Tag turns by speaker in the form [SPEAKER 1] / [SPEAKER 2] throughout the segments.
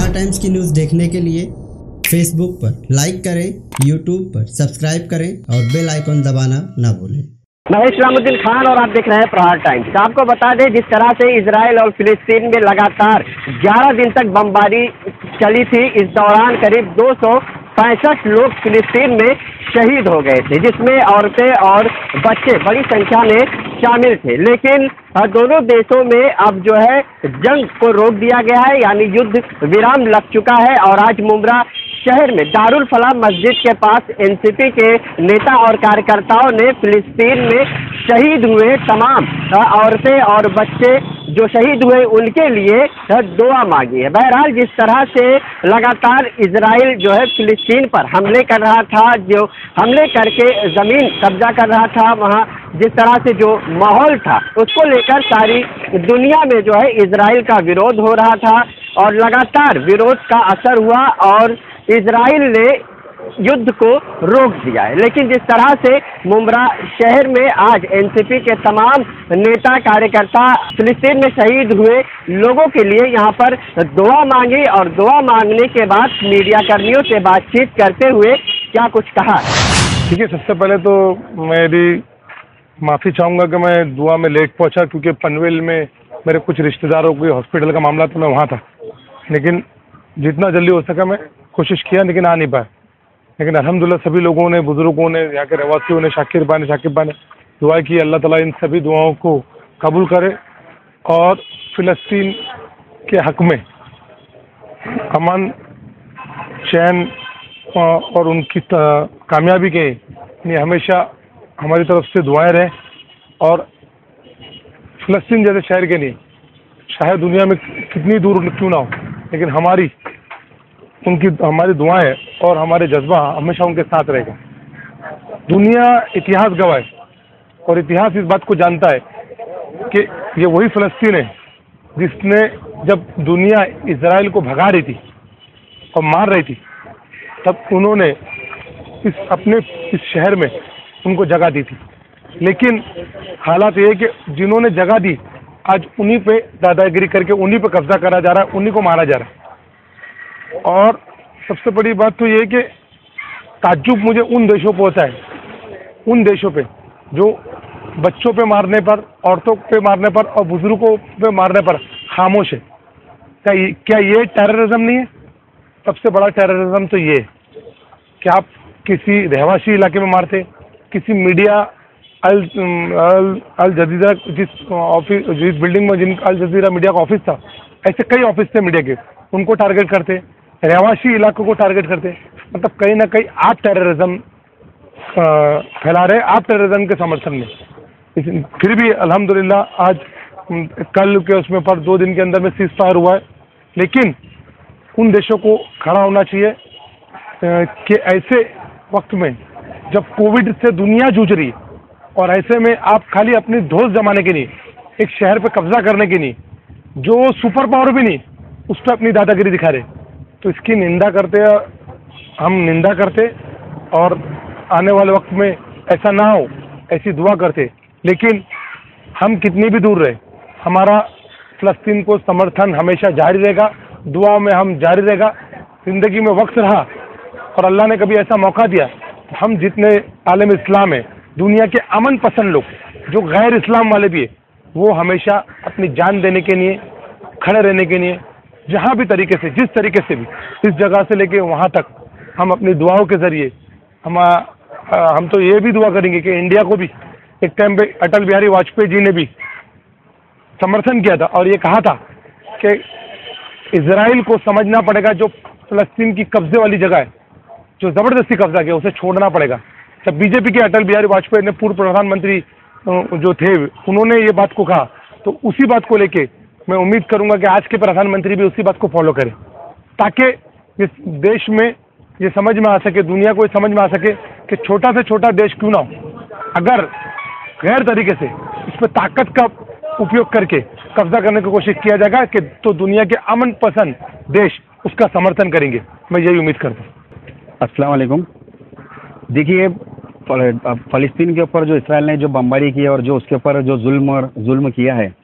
[SPEAKER 1] प्रहार टाइम्स की न्यूज़ देखने के लिए फेसबुक पर लाइक करें, यूट्यूब पर सब्सक्राइब करें और बेल आइकन दबाना ना भूलें।
[SPEAKER 2] महेश रामुद्दीन खान और आप देख रहे हैं प्रहार टाइम्स। आपको बता दें, जिस तरह से इजराइल और फिलिस्तीन में लगातार 11 दिन तक बमबारी चली थी, इस दौरान करीब 265 लोग फिलिस्तीन में शहीद हो गए थे, जिसमें औरतें और बच्चे बड़ी संख्या में शामिल थे। लेकिन दोनों देशों में अब जो है जंग को रोक दिया गया है, यानी युद्ध विराम लग चुका है। और आज मुमरा शहर में दारुल फलाह मस्जिद के पास एनसीपी के नेता और कार्यकर्ताओं ने फिलिस्तीन में शहीद हुए तमाम औरतें और बच्चे जो शहीद हुए उनके लिए दुआ मांगी है। बहरहाल, जिस तरह से लगातार इजराइल जो है फिलिस्तीन पर हमले कर रहा था, जो हमले करके ज़मीन कब्जा कर रहा था, वहाँ जिस तरह से जो माहौल था उसको लेकर सारी दुनिया में जो है इजराइल का विरोध हो रहा था और लगातार विरोध का असर हुआ और इजराइल ने युद्ध को रोक दिया है। लेकिन जिस तरह से मुमरा शहर में आज एनसीपी के तमाम नेता कार्यकर्ता फिलिस्तीन में शहीद हुए लोगों के लिए यहाँ पर दुआ मांगी और दुआ मांगने के बाद मीडिया कर्मियों से बातचीत करते हुए क्या कुछ कहा।
[SPEAKER 3] ठीक है, सबसे पहले तो मेरी माफ़ी चाहूँगा कि मैं दुआ में लेट पहुँचा, क्योंकि पनवेल में मेरे कुछ रिश्तेदारों के हॉस्पिटल का मामला था, मैं वहाँ था। लेकिन जितना जल्दी हो सका मैं कोशिश किया, लेकिन आ नहीं पाया। लेकिन अल्हम्दुलिल्लाह सभी लोगों ने, बुजुर्गों ने, यहाँ के रहवासियों ने, शाकिर भाई ने दुआ की। अल्लाह ताला इन सभी दुआओं को कबूल करे और फ़िलिस्तीन के हक़ में अमन, चैन और उनकी कामयाबी के लिए हमेशा हमारी तरफ से दुआएं रहें। और फ़िलिस्तीन जैसे शहर के लिए शायद दुनिया में कितनी दूर क्यों ना हो, लेकिन हमारी दुआएं और हमारे जज्बा हमेशा उनके साथ रहेगा। दुनिया इतिहास गवाह है और इतिहास इस बात को जानता है कि ये वही फ़िलिस्तीन है जिसने, जब दुनिया इजराइल को भगा रही थी और मार रही थी, तब उन्होंने इस शहर में उनको जगह दी थी। लेकिन हालात ये है कि जिन्होंने जगह दी आज उन्हीं पे दादागिरी करके उन्हीं पे कब्जा करा जा रहा है, उन्हीं को मारा जा रहा है। और सबसे बड़ी बात तो ये है कि ताज्जुब मुझे उन देशों पर होता है, उन देशों पे जो बच्चों पे मारने पर, औरतों पे मारने पर और बुजुर्गों पे मारने पर खामोश है। क्या ये टेररिज्म नहीं है? सबसे बड़ा टेररिज्म तो ये है कि आप किसी रहवासी इलाके में मारते, किसी मीडिया अल जजीरा जिस बिल्डिंग में जिन अल जजीरा मीडिया का ऑफिस था, ऐसे कई ऑफिस थे मीडिया के, उनको टारगेट करते, रहवासी इलाकों को टारगेट करते। मतलब कहीं ना कहीं आप टेररिज्म फैला रहे, आप टेररिज्म के समर्थन में। फिर भी अल्हम्दुलिल्लाह आज कल के उसमें पर 2 दिन के अंदर में सीज फायर हुआ है। लेकिन उन देशों को खड़ा होना चाहिए कि ऐसे वक्त में जब कोविड से दुनिया जूझ रही है और ऐसे में आप खाली अपनी धौंस जमाने के लिए, एक शहर पे कब्जा करने के लिए, जो सुपर पावर भी नहीं, उस पर अपनी दादागिरी दिखा रहे, तो इसकी निंदा करते, हम निंदा करते और आने वाले वक्त में ऐसा ना हो ऐसी दुआ करते। लेकिन हम कितनी भी दूर रहे, हमारा फ़िलिस्तीन को समर्थन हमेशा जारी रहेगा, दुआ में हम जारी रहेगा। ज़िंदगी में वक्त रहा और अल्लाह ने कभी ऐसा मौका दिया, हम जितने आलम इस्लाम है, दुनिया के अमन पसंद लोग जो गैर इस्लाम वाले भी है, वो हमेशा अपनी जान देने के लिए, खड़े रहने के लिए, जहाँ भी तरीके से, जिस तरीके से भी, इस जगह से लेके वहाँ तक हम अपनी दुआओं के ज़रिए हम तो ये भी दुआ करेंगे कि इंडिया को भी एक टाइम पे अटल बिहारी वाजपेयी जी ने भी समर्थन किया था और ये कहा था कि इजराइल को समझना पड़ेगा जो फ़िलिस्तीन की कब्जे वाली जगह है, जो ज़बरदस्ती कब्जा किया, उसे छोड़ना पड़ेगा। जब बीजेपी के अटल बिहारी वाजपेयी ने, पूर्व प्रधानमंत्री जो थे, उन्होंने ये बात को कहा, तो उसी बात को लेके मैं उम्मीद करूंगा कि आज के प्रधानमंत्री भी उसी बात को फॉलो करें, ताकि इस देश में ये समझ में आ सके, दुनिया को ये समझ में आ सके कि छोटा से छोटा देश क्यों ना हो, अगर गैर तरीके से इस पर ताकत का उपयोग करके कब्जा करने की कोशिश किया जाएगा कि तो दुनिया के अमन पसंद देश उसका समर्थन करेंगे। मैं यही उम्मीद करता हूँ।
[SPEAKER 4] अस्सलाम वालेकुम। देखिए, फ़लस्तीन के ऊपर जो इसराइल ने जो बमबारी की है और जो उसके ऊपर जो जुल्म किया है,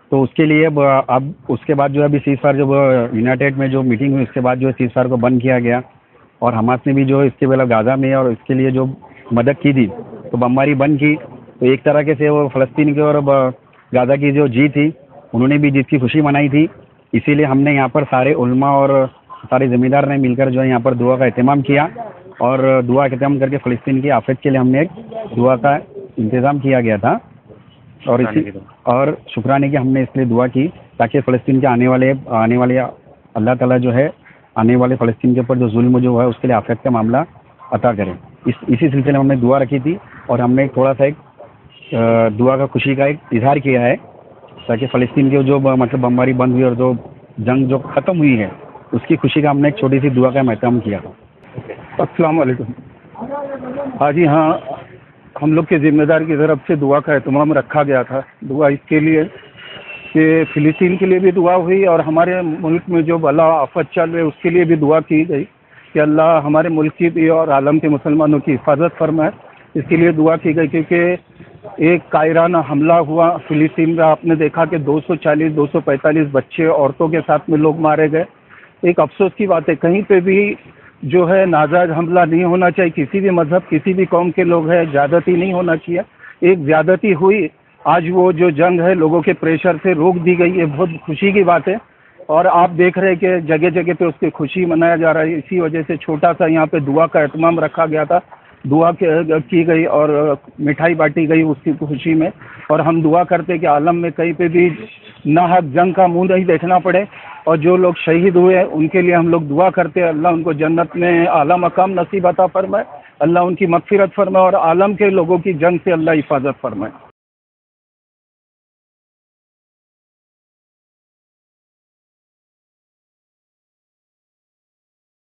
[SPEAKER 4] तो उसके लिए अब उसके बाद जो अभी सीज फायर जब यूनाइटेड में जो मीटिंग हुई उसके बाद जो सीज फायर को बंद किया गया और हमास ने भी जो इसके मतलब गाज़ा में और इसके लिए जो मदद की थी तो बमबारी बंद की। तो एक तरह के से वो फ़लस्तीन की और गाज़ा की जो जीत थी उन्होंने भी जीत की खुशी मनाई थी। इसीलिए हमने यहाँ पर सारे उलमा और सारे ज़मींदार ने मिलकर जो है यहाँ पर दुआ का एहतमाम किया और दुआ का एहतमाम करके फ़लस्तीन की आफत के लिए हमने एक दुआ का इंतज़ाम किया गया था और और शुक्राने की हमने इसलिए दुआ की ताकि फ़लस्तीन के आने वाले अल्लाह ताला जो है आने वाले फ़लस्तीन के ऊपर जो जुल्म जो है उसके लिए आफत का मामला अता करें। इसी सिलसिले में हमने दुआ रखी थी और हमने थोड़ा सा एक दुआ का खुशी का एक इजहार किया है ताकि फ़लस्तीन के जो मतलब बमबारी बंद हुई और जो जंग जो ख़त्म हुई है उसकी खुशी का हमने एक छोटी सी दुआ का एहतमाम किया था।
[SPEAKER 3] अस्सलाम वालेकुम। हाँ जी, हाँ, हम लोग के ज़िम्मेदार की तरफ से दुआ का एहतमाम रखा गया था। दुआ इसके लिए कि फ़िलिस्तीन के लिए भी दुआ हुई और हमारे मुल्क में जो बला आफत चल रही है उसके लिए भी दुआ की गई कि अल्लाह हमारे मुल्क की भी और आलम के मुसलमानों की हिफाजत फरमाए। इसके लिए दुआ की गई क्योंकि एक कायराना हमला हुआ फ़िलिस्तीन में, आपने देखा कि 245 बच्चे औरतों के साथ में लोग मारे गए। एक अफसोस की बात है, कहीं पे भी जो है नाजायज़ हमला नहीं होना चाहिए। किसी भी मज़हब किसी भी कौम के लोग हैं, ज़्यादती नहीं होना चाहिए। एक ज़्यादती हुई, आज वो जो जंग है लोगों के प्रेशर से रोक दी गई है, बहुत खुशी की बात है और आप देख रहे हैं कि जगह जगह पे उसकी खुशी मनाया जा रहा है। इसी वजह से छोटा सा यहाँ पे दुआ का एहतमाम रखा गया था, दुआ की गई और मिठाई बांटी गई उसकी खुशी में। और हम दुआ करते कि आलम में कहीं पे भी नाहक जंग का मुंह नहीं देखना पड़े और जो लोग शहीद हुए उनके लिए हम लोग दुआ करते हैं अल्लाह उनको जन्नत में आला मकाम नसीब अता फरमाए, अल्लाह उनकी मगफिरत फरमाए और आलम के लोगों की जंग से अल्लाह हिफाजत फरमाए।